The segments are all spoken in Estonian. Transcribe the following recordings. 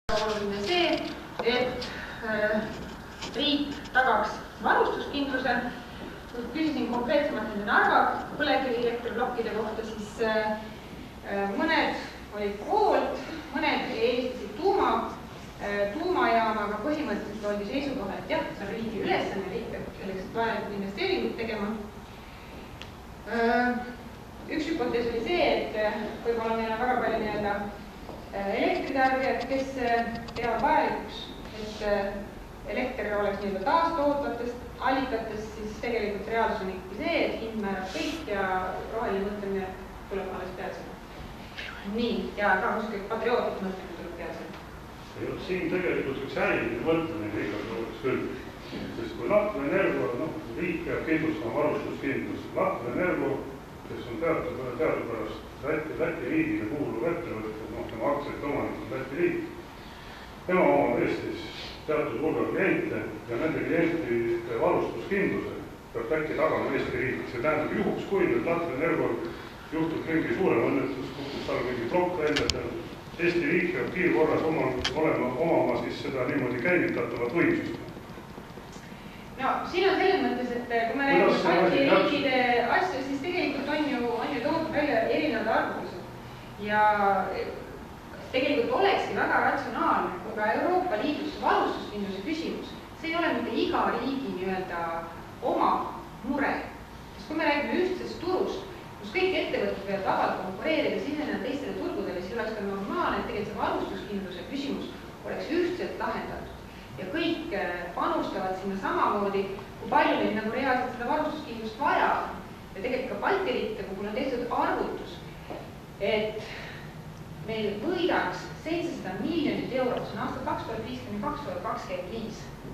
oluline see, et riik tagaks varustuskindluse. Kui küsisin konkreetsemalt nende Narva põlevkivielektroplokkide kohta, siis mõned olid poolt, mõned eelistasid tuumajaama, aga põhimõtteliselt oldi seisukoha, et jah, see on riigi ülesanne, riik peab selleks vajalikud investeeringud tegema. Üks hüpotees oli see, et võib-olla meil on väga palju elektritarbijad, kes peavad vajalikuks, et elekter oleks taastootvatest allikatest, siis tegelikult reaalsus on ikkagi see, et hind määrab kõik ja roheline mõtlemine tuleb alles peale. Nii, ja ka muidugi patriootlik mõtlemine tuleb peale. Siin tegelikult üks äriline mõtlemine igal juhul küll. Sest kui Lahtla Energo, riik peab kindlustama varustuskindlust. Lahtla Energo, kes on teadupärast Läti riigile kuuluv ettevõte, tema aktsiate omanik on Läti riik. Tema omab Eestis teatud hulga kliente ja nende klientide varustuskindluse peab Läti tagama Eesti riik. See tähendab juhuks, kui nüüd Lahtla Energo juhtub mingi suurem õnnetus, kus tal mingi plokk välja, Eesti riik peab kiirkorras omama siis seda niimoodi käivitatavat võimsust. No, siin on selles mõttes, et kui me räägime Balti riikide asju, siis tegelikult on ju toodud välja erinevad arvutused. Ja tegelikult olekski väga ratsionaalne, kui ka Euroopa Liidus varustuskindluse küsimus. See ei ole mitte iga riigi oma mure. Sest kui me räägime ühtsest turust, kus kõik ettevõtted peavad vabalt konkureerida siseneda teistele turgudele, siis oleks ka normaalne, et tegelikult see varustuskindluse küsimus oleks ühtselt lahendatud. Ja kõik panustavad sinna samamoodi, kui palju meil reaalselt seda varustuskindlust vaja. Ja tegelikult ka Balti riikide puhul on tehtud arvutus, et meil võidaks 700 miljonit eurot, see on aastal 2050-2025,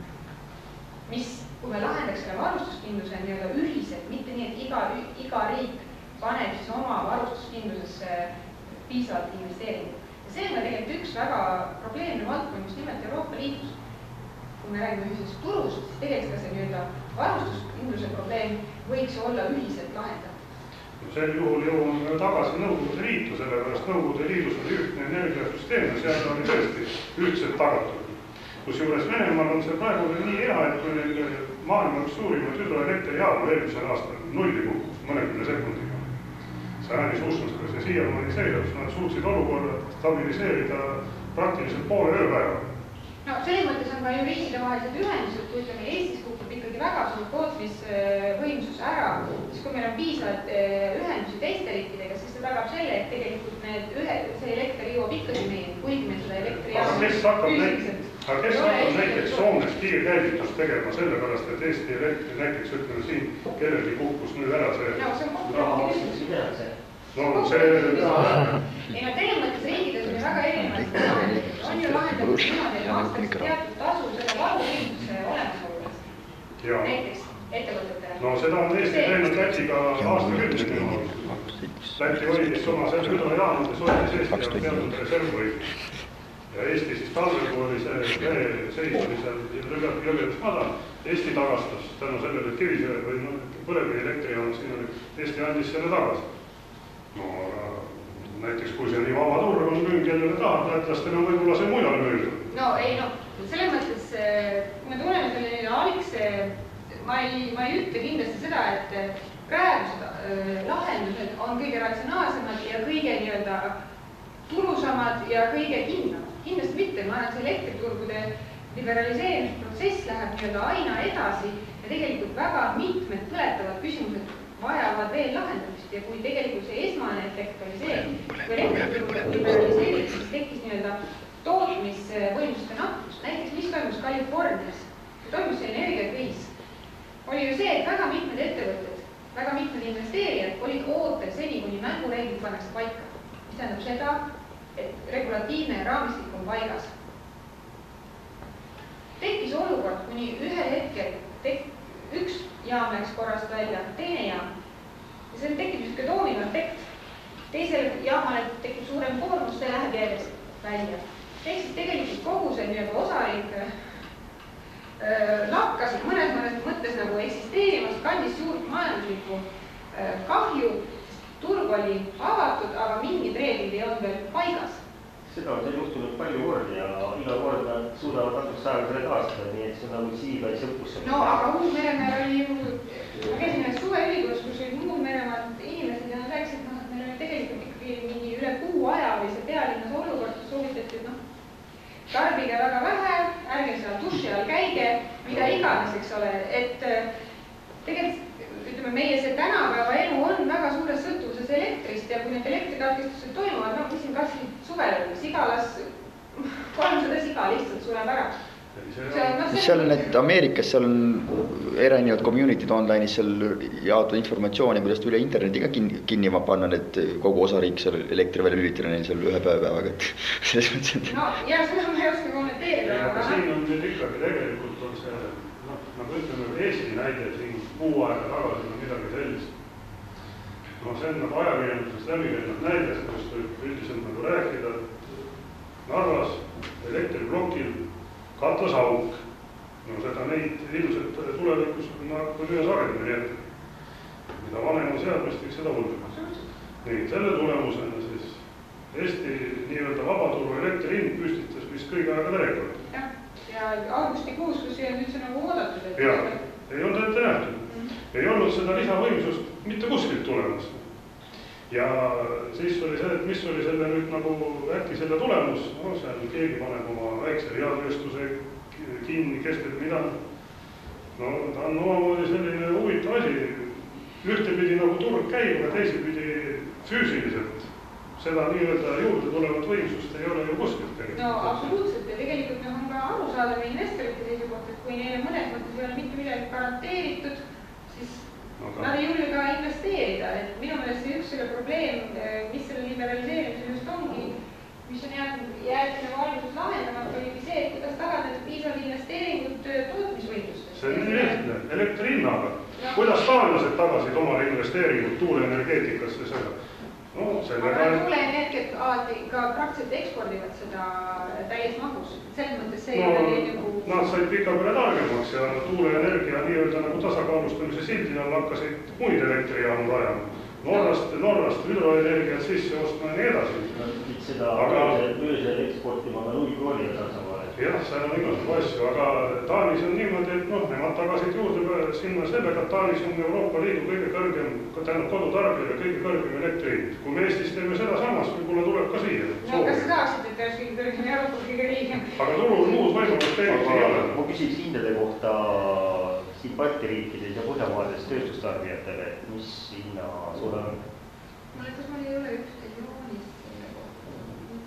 mis, kui me lahendaks selle varustuskindluse ühiselt, mitte nii, et iga riik paneb siis oma varustuskindlusesse piisavalt investeeringut. Ja see on tegelikult üks väga probleemne valdkond, just nimelt Euroopa Liidus. Kui me räägime ühisest turust, siis tegelikult ka see varustuskindluse probleem võiks olla ühiselt lahendatud. Sel juhul jõuame tagasi Nõukogude Liitu, sellepärast Nõukogude Liidus oli ühtne energiasüsteem ja seal oli tõesti ühtselt tagatud. Kusjuures Venemaal on see praegu nii hea, et kui neil maailma üks suurimaid hüdroelektrijaama eelmisel aastal nulli kukkus mõnekümne sekundiga. See äänis Usnaskas ja siiamaani seirab, nad suutsid olukorda stabiliseerida praktiliselt poole ööpäeva. No, selles mõttes on ka ju riikide vahelised ühendused, kui Eestis kukub ikkagi väga suur tootmisvõimsus ära, siis kui meil on piisavalt ühendusi teiste riikidega, siis see tagab selle, et tegelikult see elekter jõuab ikkagi meie, kuigi me seda elektrijaama Aga kes hakkab näiteks Soomes kiirkäivitust tegema sellepärast, et Eesti elektri näiteks ütleme siin, kellelgi kukkus nüüd ära see... No, see on kokkuleppide küsimus. Ei, selles mõttes riigides on väga erinevad on ju lahendatud niimoodi, et makstakse teatud tasu selle varukindluse olemasoluvast. Näiteks ettevõtetele. No seda on Eesti teinud Lätiga aastakümneid. Läti hoidis oma selle hüdrojaamades hoidis Eesti teatud reservvõimsus. Ja Eesti siis talvel, kui oli see seis oli seal jõgedest madal, Eesti tagastas tänu sellele kivisöe või põlevkivi elektrijaama, siin oli Eesti andis selle tagasi. No näiteks kui see nii vaba turg on müün, kellele tahab, lätlastele on võib-olla see mujal müüdud. No ei, selles mõttes, kui me tuleme selle alikse, ma ei ütle kindlasti seda, et praegused lahendused on kõige ratsionaalsemad ja kõige tulusamad ja kõige kindlamad. Kindlasti mitte, ma arvan, et see elektriturgude liberaliseerimisprotsess läheb aina edasi ja tegelikult väga mitmed põletavad küsimused vajavad veel lahendamist ja kui tegelikult see esmane efekt oli see, kui elektriturgude liberaliseerimist, siis tekkis tootmisvõimsuste nappus. Näiteks, mis toimus Californias, kui toimus see energiakriis, oli ju see, et väga mitmed ettevõtted, väga mitmed investeerijad olid ootel seni, kuni mängureeglid pannakse paika. Mis tähendab seda, et regulatiivne raamistik on paigas. Tekkis olukord, kuni ühel hetkel üks jaam läks korrast välja, teine jaam. Ja seal tekib niisugune doominoefekt. Teisel jaamale tekib suurem koormus, see läheb järjest välja. Ehk siis tegelikult kogu see osariik lakkas mõnes mõttes eksisteerimast, kandis suurt majanduslikku kahju, turg oli avatud, aga mingid reeglid ei olnud veel paigas. Seda on juhtunud palju kordi ja iga suudavad natuks aega selle taastada, nii et see on nagu tsiviilkaitse õppus. No aga Uus-Meremaal oli ju, ma käisin ühes suveülikoolis, kus olid Uus-Meremaalt inimesed ja nad rääkisid, et meil oli tegelikult ikkagi mingi üle kuu aja või see pealinnas olukord, kus soovitati, et tarbige väga vähe, ärge seal duši all käige, mida iganes, eks ole, et tegelikult ütleme, meie see tänapäeva elu on väga suures sõltuvuses elektrist ja kui need elektrikatkestused toimuvad, no küsin kas suvel, sigalas 300 siga lihtsalt sureb ära. Seal on need Ameerikas, seal on erinevad community'd online'is, seal jaotada informatsiooni, millest üle internetiga kinni panna need kogu osariik seal elektri välja lülitada neil seal ühe päevaga, et selles mõttes, et... No ja seda ma ei oska kommenteerida. Aga siin on nüüd ikkagi tegelikult on see, nagu ütleme, Eesti näide siin kuu aega tagasi on midagi sellist. No see on nagu ajakirjandusest läbi käinud näide, sellest võib üldiselt nagu rääkida, Narvas elektriblokil katas auk. No seda neid ilmselt tulevikus kui ühe sagedamini ette. Mida vanem on seadmestik, seda hullemaks. Nii, selle tulemusena siis Eesti nii-öelda vabaturu elektrihind püstitas vist kõige aegade rekord. Ja augustikuus, kus ei olnud üldse nagu oodatud. Ja, ei olnud ette nähtud. Ei olnud seda lisavõimsust mitte kuskilt tulemas. Ja siis oli see, et mis oli selle nüüd nagu äkki selle tulemus, no seal keegi paneb oma väikse reaaltööstuse kinni, kestab midagi. No ta on omamoodi selline huvitav asi. Ühtepidi nagu turg käib, aga teisepidi füüsiliselt seda nii-öelda juurde tulevat võimsust ei ole ju kuskilt tegelikult. No absoluutselt ja tegelikult on ka aru saada meie investorite seisukoht, et kui neile mõnes mõttes ei ole mitte midagi garanteeritud, siis nad ei julge ka investeerida, et minu meelest see üks selle probleem, mis selle liberaliseerimisel just ongi, mis on jäänud nagu alguses lahendamata, oligi see, et kuidas tagada piisav investeeringud tootmisvõimlustest. See on nii lihtne, elektri hinnaga. Kuidas taanlased tagasid oma investeeringud tuuleenergeetikasse seda? No, aga tuuleenergiat alati ka praktiliselt ekspordivad seda täies mahus. Selles mõttes see ei ole nagu... Nad said pika peale targemaks ja tuuleenergia nii-öelda nagu tasakaalustamise sildi all hakkasid muid elektrijaamu rajama. Norrast hüdroenergiat sisse ostma ja nii edasi. Seda öösel eksportima ka Louis Krooniga Saksamaale. Jah, seal on igasugu asju, aga Taanis on niimoodi, et nemad tagasid juurde sinna sellega, et Taanis on Euroopa Liidu kõige kõrgem, tähendab kodutarbija kõige kõrgem elektrihind. Kui me Eestis teeme seda samas, võib-olla tuleb ka siia. No kas sa saaksid, et oleks kõige kõrgem Euroopa kõige riigem? Aga turul muud võimalust teeniks ei ole. Ma küsiks hindade kohta siin Balti riikides ja Põhjamaades tööstustarbijatele, et mis hinna sul on? Kas mul ei ole üks joonist selle kohta?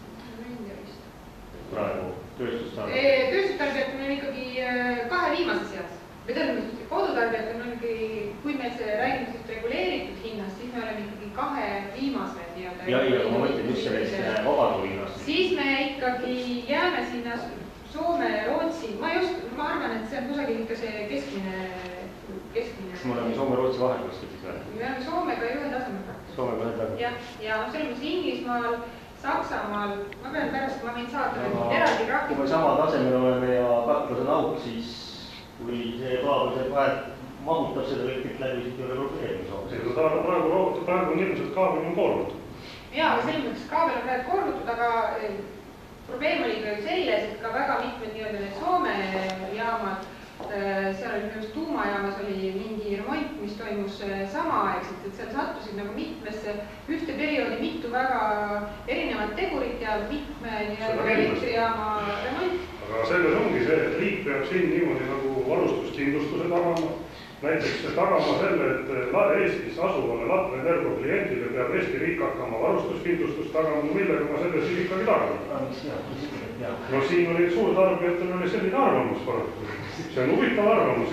Praegu tööstustarbijad? Tööstustarbijad on ikkagi kahe viimase seas. Me tõenäoliselt kodutarbijad on ikkagi, kui meil see räägimisest reguleeritud hinnast, siis me oleme ikkagi kahe viimase nii-öelda. Ja ma mõtlen just sellest vabaturu hinnast. Siis me ikkagi jääme sinna Soome, Rootsi. Ma arvan, et see on kusagil ikka see keskmine. Kas me oleme Soome, Rootsi vahel kuskil siis või? Me oleme Soomega ühe tasemega. Soomega ühe tasemega. Ja selles Inglismaal, Saksamaal, ma pean pärast, ma võin saata eraldi graafikud. Kui me sama tasemel oleme ja katlas on auk, siis kui see kaabel vahet mahutab seda elektrit läbi, siis ei ole probleemi. Praegu on ilmselt kaabel on koormutud. Jaa, aga selles mõttes kaabel on praegu koormutud, aga probleem oli ka selles, et ka väga mitmed nii-öelda need Soome jaamad, seal oli minu tuumajaamas oli mingi remont, mis toimus samaaegselt, et seal sattusid nagu mitmesse ühte perioodi mitu väga erinevat tegurit ja mitme elektrijaama remont. Aga selles ongi see, et riik peab siin niimoodi nagu varustuskindlustuse tagama. Näiteks tagama selle, et Eestis asuvale Latve Energo klientile peab Eesti riik hakkama varustuskindlustust tagama, millega ma selle siis ikkagi tagama. No siin oli suurtarbijatel oli selline arvamus paraku. See on huvitav arvamus.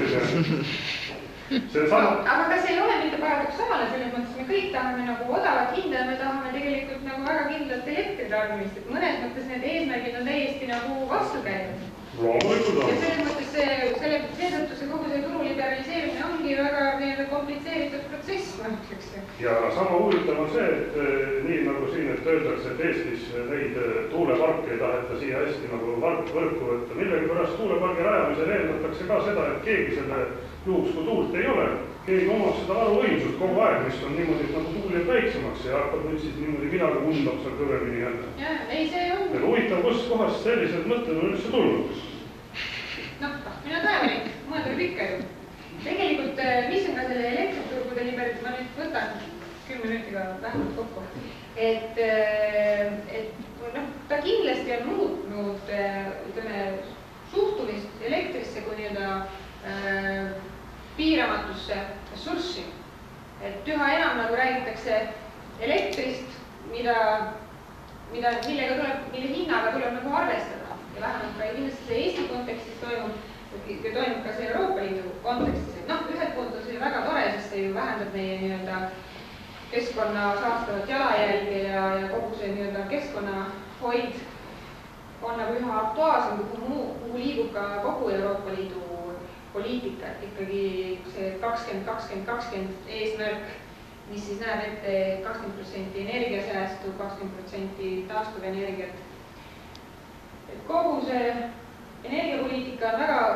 Aga kas ei ole mitte paradoksaalne selles mõttes, me kõik tahame nagu odavat hinda ja me tahame tegelikult nagu väga kindlat elektritarbimist, et mõnes mõttes need eesmärgid on täiesti nagu vastu käinud. Loomulikult on. Ja selles mõttes seetõttu see kogu see turu liberaliseerimine ongi väga komplitseeritud protsess, ma ütleks. Ja sama huvitav on see, et nii nagu siin, et öeldakse, et Eestis neid tuuleparke ei taheta siia hästi nagu võrku võtta. Millegi pärast tuulepargi rajamisel eeldatakse ka seda, et keegi selle juhuks, kui tuult ei ole, keegi omab seda varuvõimsust kogu aeg, mis on niimoodi, et nagu tuul jääb väiksemaks ja hakkab nüüd siis niimoodi midagi undab seal kõvemini jälle. Ei, see on. Ja huvitav, kus kohast sellised mõtted on üldse tulnud. noh, mina taevalik, mõned oli ikka ju. Tegelikult, mis on ka selle elektriturgude libert, ma nüüd võtan 10 minutiga vähemalt kokku, et noh, ta kindlasti on muutnud, ütleme, suhtumist elektrisse kui nii-öelda piiramatusse ressurssi. Et üha enam nagu räägitakse elektrist, mille hinnaga tuleb nagu arvestada ja vähemalt ka kindlasti see Eesti kontekstis toimub ka see Euroopa Liidu kontekstis. Et noh, ühelt poolt on see väga tore, sest see ju vähendab meie nii-öelda keskkonna saastavat jalajälge ja kogu see nii-öelda keskkonnahoid on nagu üha aktuaalsem, kuhu liigub ka kogu Euroopa Liidu poliitika, et ikkagi see 20-20-20 eesmärk, mis siis näeb ette 20% energiasäästu, 20% taastuvenergiat. Et kogu see energiapoliitika on väga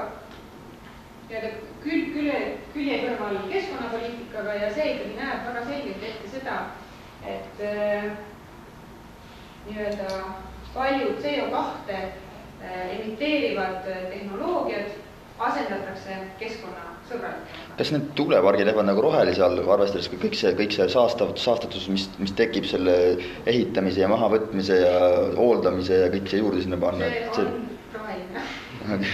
külje kõrval keskkonnapoliitikaga ja see ikkagi näeb väga selgelt ette seda, et nii-öelda paljud CO2 emiteerivad tehnoloogiad asendatakse keskkonnasõbralikega. Kas need tuulepargid lähevad nagu rohelise all, arvestades kõik see saastatus, mis tekib selle ehitamise ja mahavõtmise ja hooldamise ja kõik see juurde sinna panna? See on roheline.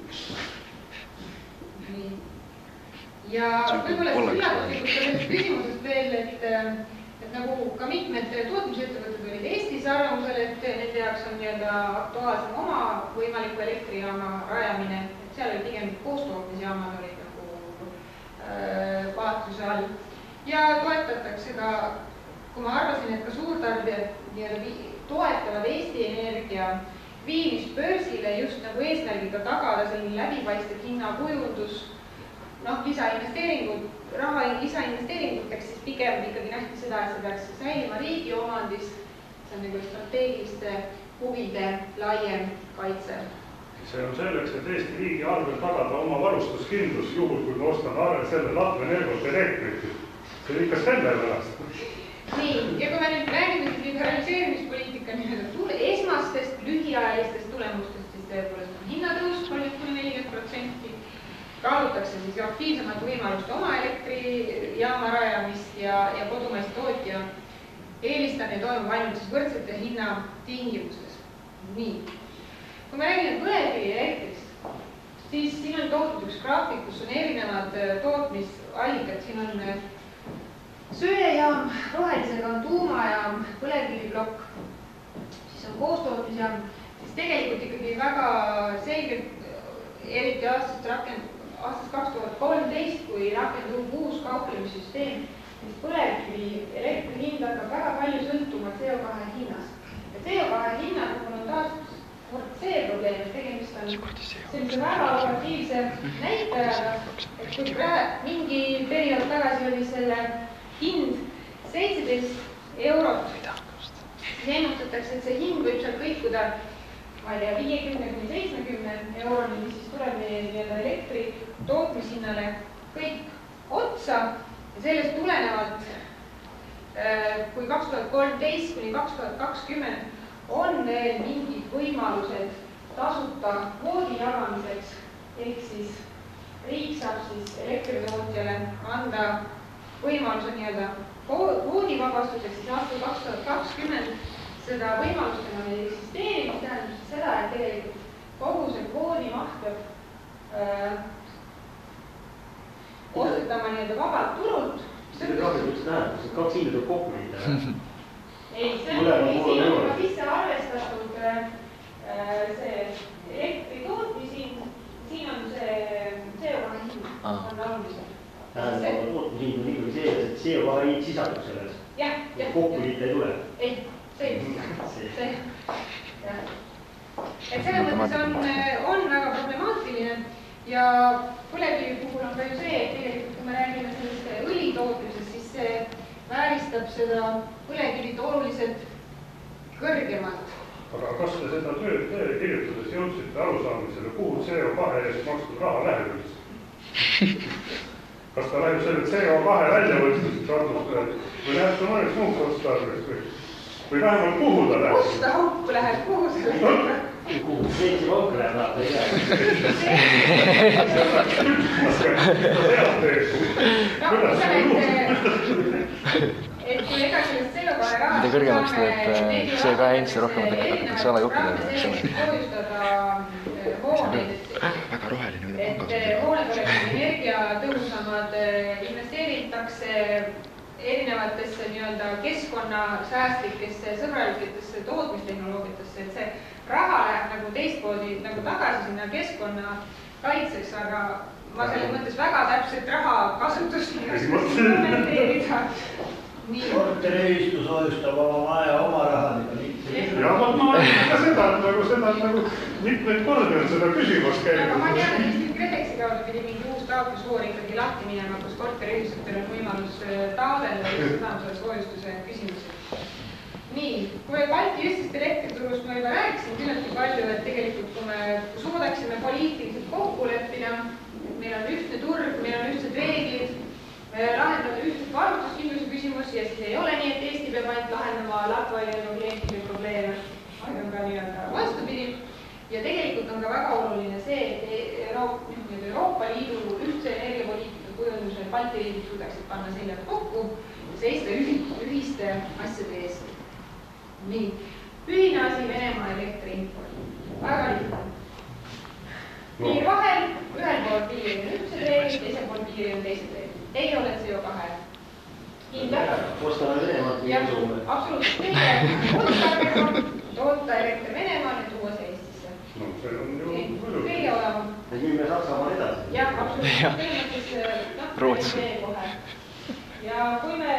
Ja võib-olla üllatuslikult küsimusest veel, et nagu ka mitmed tootmisettevõtted olid Eestis arvamusel, et nende jaoks on nii-öelda aktuaalsem oma võimaliku elektrijaama rajamine, et seal oli pigem koostootmisjaamad olid nagu vaatluse all. Ja toetatakse ka, kui ma arvasin, et ka suurtarbijad nii-öelda toetavad Eesti Energia viimist börsile just nagu eesmärgiga tagada selline läbipaistev hinnakujundus, noh, raha lisainvesteeringuteks, siis pigem ikkagi nähti seda, et see peaks säilima riigi omandis, see on nagu strateegiliste huvide laiem kaitse. See on selleks, et Eesti riigi arvel tagada oma varustuskindlus, juhul kui me ostame selle Latvenergot elektrit. See on ikka selle pärast. Nii, ja kui me nüüd räägime liberaliseerimispoliitika nii-öelda esmastest lühiajalistest tulemustest, siis tõepoolest on hinnatõus 30–40%. Kaalutakse siis aktiivsemate võimalust oma elektrijaama rajamist ja kodumaist tootja eelistamine toimub ainult siis võrdsete hinna tingimuses. Nii. Kui me räägime põlevkivi elektrist, siis siin on toodud üks graafik, kus on erinevad tootmisallikad. Siin on söejaam, rohelisega on tuumajaam, põlevkiviplokk, siis on koostootmisjaam, siis tegelikult ikkagi väga selgelt, eriti aastast 2013, kui rakendub uus kauplemissüsteem, siis põlevkivi elektri hind hakkab väga palju sõltuma CO2 hinnast. Ja CO2 hinna puhul on taas see probleem, et tegemist on sellise väga volatiilse näitajaga, et kui mingi periood tagasi oli selle hind 17 eurot, siis ennustatakse, et see hind võib seal kõikuda 50–70 euroni, mis siis tuleb meie elektri tootmishinnale kõik otsa ja sellest tulenevalt, kui 2013 kuni 2020 on veel mingid võimalused tasuta kvoodi jagamiseks, ehk siis riik saab siis elektritootjale anda võimaluse nii-öelda kvoodivabastuseks, siis aastal 2020 seda võimalust enam ei eksisteeri, mis tähendab seda, et tegelikult kogu see kvoodi maht peab ostetama nii-öelda vabalt turult. Selle graafiku üldse tähendab, et kaks hinda tuleb kokku liita. Ei, siin on juba sisse arvestatud see elektri tootmishind, siin on see CO2 hind, on olulisem. Tootmishind on ikkagi see, et CO2 hind sisaldub selles. Kokku liita ei tule. Ei. See. Et selles mõttes on väga problemaatiline ja põlevkivi puhul on ka ju see, et tegelikult kui me räägime sellest õli tootmisest, siis see vääristab seda põlevkivit oluliselt kõrgemalt. Aga kas te seda tööd kirjutades jõudsite arusaamisele, kuhu CO2 eest makstud raha läheb üldse? Kas ta läheb selle CO2 väljavõtmiseks arvustajad või läheb ta mõneks muuks otstarbeks või vähemalt kuhu ta läheb? Kusta hukku läheb, kuhu see läheb? kuhu Šveitsi pank läheb, nad ei tea. Et kui ega sellest CO2 rahast mida kõrgemaks tuleb CO2 hind, rohkem hakatakse alajuppidega. Soojustada hooneid, väga roheline. et hooned oleks energiatõhusamad, investeeritakse erinevatesse nii-öelda keskkonnasäästlikesse, sõbralikesse tootmistehnoloogiatesse, et see raha läheb nagu teistpoodi nagu tagasi sinna keskkonna kaitseks, aga ma selles mõttes väga täpselt raha kasutust kommenteerida. Korteriühistu soojustab oma maja oma rahaga. Ja ma olen ka seda nagu mitmeid kordi on seda küsimas käinud. Aga ma tean, et Eesti KredExi kaudu pidi mingi uus taotlusvoor ikkagi lahti minema, kus korteriühistutel on võimalus taotleda selle soojustuse küsimusi. Nii, kui Balti ühtsest elektriturust ma juba rääkisin küllaltki palju, et tegelikult kui me suudaksime poliitiliselt kokku leppida, meil on ühtne turg, meil on ühtsed reeglid, lahendada ühtset varustuskindluse küsimusi ja siis ei ole nii, et Eesti peab ainult lahendama Latvailiinu klientide probleeme, vaid on ka nii-öelda vastupidi. Ja tegelikult on ka väga oluline see, et Euroopa Liidu ühtse energiapoliitika kujundusel Balti riigid suudaksid panna seljad kokku ja seista ühiste asjade eest. Nii, ühine asi Venemaa elektriimport. Väga lihtne. Piir vahel, ühel pool piiri on ühtsed reeglid, teisel pool piiri on teised reeglid. Ei ole CO2 hinda. Ostame Venemaalt või Soome. Absoluutselt kõige otstarbekam toota elekter Venemaal ja tuua see Eestisse. No see on ju kõige odavam. Ja müüme Saksamaal edasi. Jah, absoluutselt. Rootsi. Ja kui me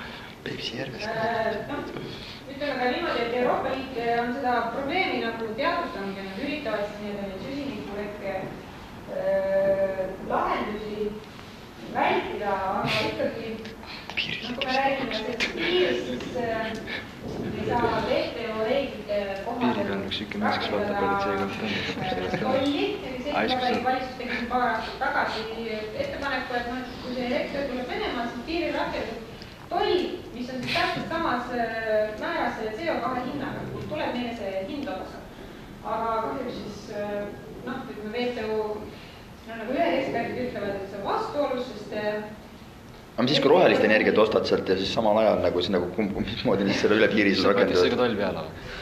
ütleme ka niimoodi, et Euroopa Liit on seda probleemi nagu teadvustanud ja nad üritavad neid süsinikulekke lahendusi vältida, aga ikkagi, kui me räägime sellest piirist, siis me ei saa WTO reeglite kohaselt rakendada tolli. Valitsus tegi paar aastat tagasi ettepaneku, et kui see elekter tuleb Venemaal, siis piiril rakendub toll, mis on siis täpselt samas määras CO2 hinnaga, kus tuleb meile see hind otsa. Aga kahjuks siis, ütleme WTO, nagu ühed eksperdid ütlevad, et see on vastuolus, sest aga siis, kui rohelist energiat ostad sealt ja siis samal ajal nagu mismoodi siis selle üle piiri siis rakendada? See ka toll peale.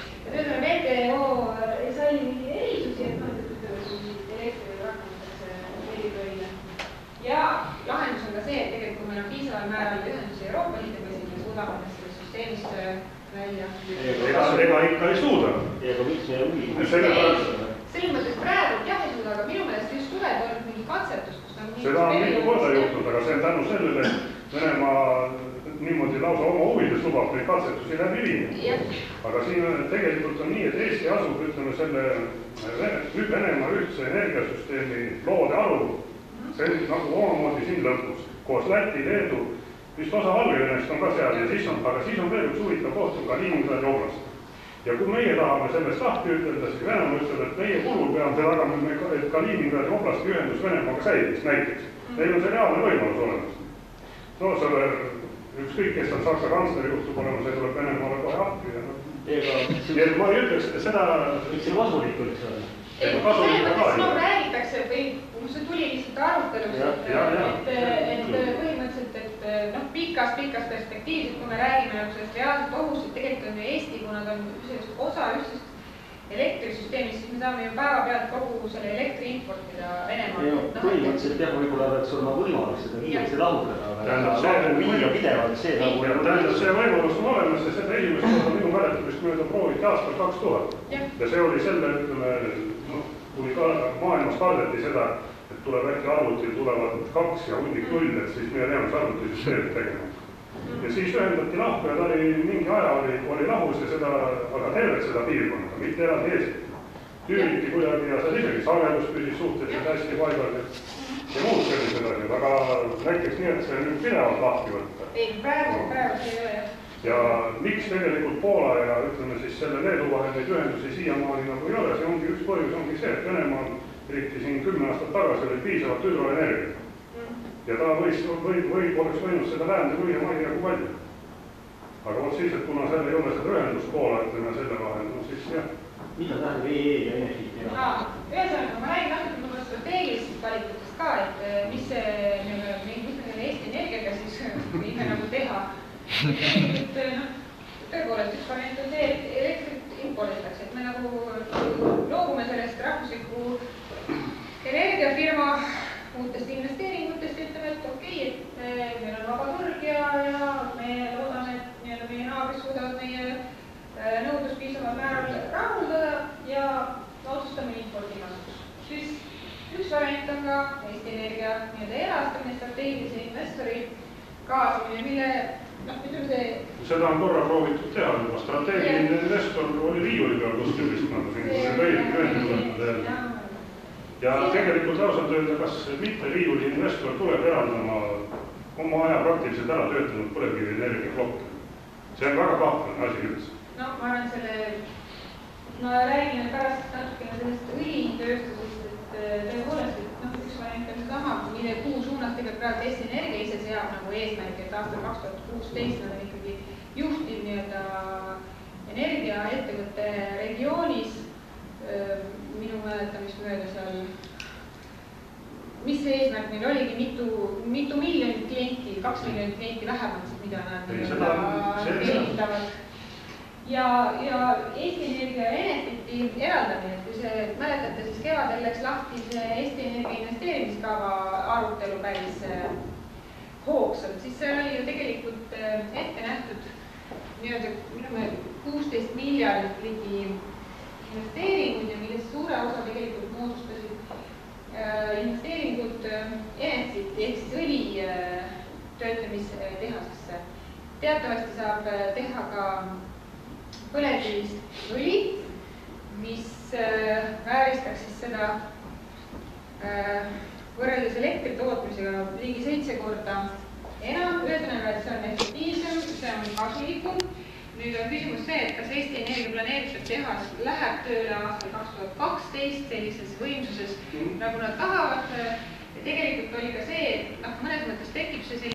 WTO ei salli mingi erisusi, et elektri rakendatakse eritolle. Ja lahendus on ka see, et tegelikult kui meil on piisaval määral ühendusi Euroopa Liiduga, siis me suudame sellest süsteemist välja. Ega ikka ei suuda. Ega miks me huvi? Selles mõttes praegu jah ei suuda, aga minu meelest just suvel olnud mingi katsetus, kus seda on mitu korda juhtunud, aga see on tänu sellele, et Venemaa niimoodi lausa oma huvides lubab neid katsetusi läbi viia. Aga siin tegelikult on nii, et Eesti asub, ütleme, selle Venemaa ühtse energiasüsteemi loode arvu. See on nagu omamoodi siin lõpus. Koos Läti, Leedu, vist osa Valgevenest on ka seal ja siis on veel üks huvitav koht on ka Kaliningradi oblast. Ja kui meie tahame sellest lahti ütelda, siis Venemaa ütleb, et meie kulul peame seda tagama, et Kaliningradi oblasti ühendus Venemaaga säiliks näiteks. Neil on see reaalne võimalus olemas. No selle ükskõik, kes on Saksa kantsleri juhtub olema, see tuleb Venemaale kohe appi. Ja ma ei ütleks, et seda... Miks see kasulikult see on? Räägitakse või see tuli lihtsalt arutelust, et põhimõtteliselt, et pikas perspektiivis, kui me räägime sellest reaalselt ohust, et tegelikult on ju Eesti, kui nad on osa ühtsest elektrisüsteemist, siis me saame ju päevapealt kogu selle elektri importida Venemaalt. Põhimõtteliselt jah, võib-olla peaks olema võimalus seda kiiresti lahutada, aga viia pidevalt see nagu... Tähendab, see võimalus on olemas ja seda esimest korda minu mäletamist mööda prooviti aastal 2000. Ja see oli selle, ütleme, kui maailmas kardeti seda, et tuleb äkki arvutil tulevad 2 ja hundik 0, et siis meie teame, see arvutisüsteemid tegema. Ja siis ühendati lahku ja ta oli mingi aja oli lahus ja seda, aga tervet seda piirkonda, mitte eraldi Eesti. Tüüriti kuidagi ja seal isegi sagedus püsis suhteliselt hästi paigal ja muud sellised asjad, aga näiteks nii, et see nüüd pidevalt lahti võtta. Ei, praegu ei ole. Ja miks tegelikult Poola ja ütleme siis selle Leedu vahel neid ühendusi siiamaani nagu ei ole, see ongi üks põhjus, ongi see, et Venemaa eriti siin 10 aastat tagasi oli piisavalt hüdroenergia. Ja ta oleks võinud seda läände müüa ma ei tea kui palju. Aga vot siis, et kuna seal ei ole seda ühendust Poola, ütleme selle vahel, no siis jah, mida tähendab EE ja Enefit teha? Ühesõnaga, ma räägin natuke strateegilistest valikutest ka, et mis me Eesti Energiaga siis võime nagu teha. Tegelikult, tõepoolest, üks variant on see, et elektrit imporditakse, et me nagu loobume sellest rahvusliku energiafirma uutest investeeringutest ja ütleme, et okei, et meil on vaba turg ja me loodame, et meie naabrid suudavad meie nõudlust piisaval määral rahuldada ja otsustame impordi kasuks. Siis üks variant on ka Eesti Energia erastamine, strateegilise investori kaasamine, mille ütleme see... Seda on korra proovitud teha, juba strateegiline investor oli riiuli peal kuskil vist nagu siin. Ja tegelikult ausalt öelda, kas mitte riiuli investor tuleb eraldama oma aja praktiliselt ära töötanud põlevkivi energia plokke. See on väga kahtlane asi üldse. No ma arvan ma räägin pärast natukene sellest õlitööstusest, et tõepoolest, et üks variant on sama, mille kuhu suunas tegelikult praegu Eesti Energia ise seab nagu eesmärgi, et aastal 2016 on ikkagi juhtiv energiaettevõtte regioonis, minu mäletamist mööda seal, mis see eesmärk meil oligi, mitu miljonit klienti, 2 miljonit klienti vähemalt, mida nad teenindavad. Ja Eesti Energia ja Enefiti eraldamine, et kui see mäletate, siis kevadel läks lahti see Eesti Energia investeerimiskava arutelu päris hoogsalt, siis seal oli ju tegelikult ette nähtud 16 miljardit ligi investeeringuid ja millest suure osa tegelikult moodustasid investeeringud Enefit ehk siis õli töötlemistehasesse. Teatavasti saab teha ka põlevkivist õli, mis vääristaks siis seda võrreldes elektri tootmisega ligi 7 korda enam, ühesõnaga, et see on efektiivsem, see on kasulikum. Nüüd on küsimus see, et kas Eesti Energia planeeritud tehas läheb tööle aastal 2012 sellises võimsuses, nagu nad tahavad. Ja tegelikult oli ka see, et mõnes mõttes tekib see